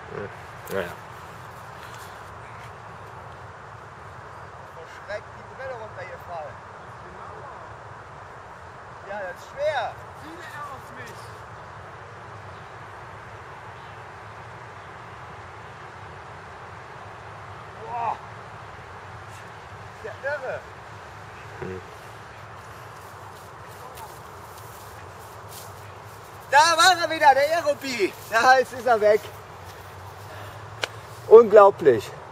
Naja. Verschreckt die Brille runtergefallen. Ja, das ist schwer. Viele Aerosmith. Boah. Das ist ja irre. Da war er wieder, der AEROBIE. Da ist er weg. Unglaublich.